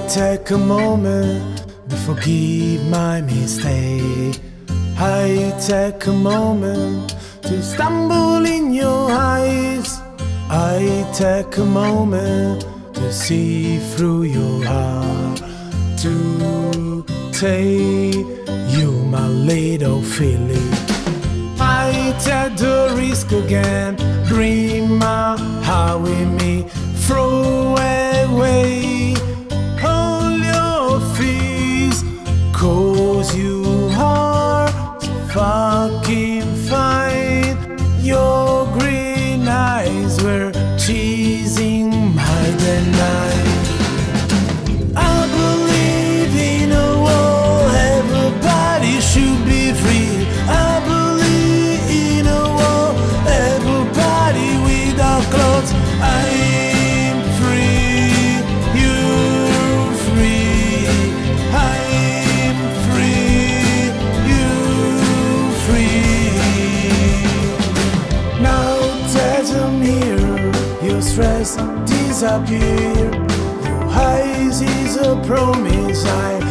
take a moment to forgive my mistake. I take a moment to stumble in your eyes. I take a moment to see through your heart, to take you my little feeling. I take the risk again, bring my heart with me, throw away all your fears, 'cause you are fucking fine. Your green eyes were chasing my night. I believe in a world everybody should be free. I believe in a world everybody without clothes. I'm free, you're free. I'm free, you're free. Now that I'm here, your stress disappear. Your eyes is a promise I